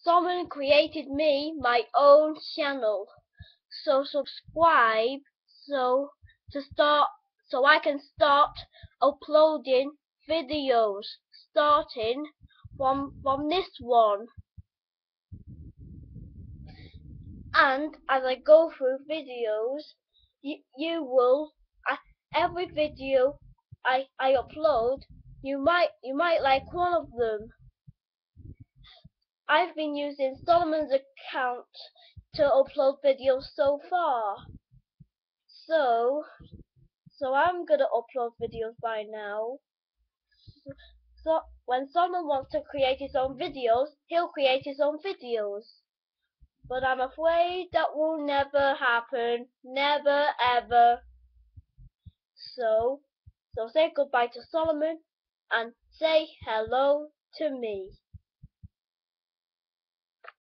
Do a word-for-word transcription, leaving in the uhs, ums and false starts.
Someone created me my own channel. So subscribe so to start so I can start uploading videos starting from from this one. And as I go through videos, you, you will uh, every video I I upload, you might you might like one of them. I've been using Solomon's account to upload videos so far. So so I'm gonna upload videos by now. So when someone wants to create his own videos, he'll create his own videos. But I'm afraid that will never happen. Never ever. So, so say goodbye to Solomon and say hello to me.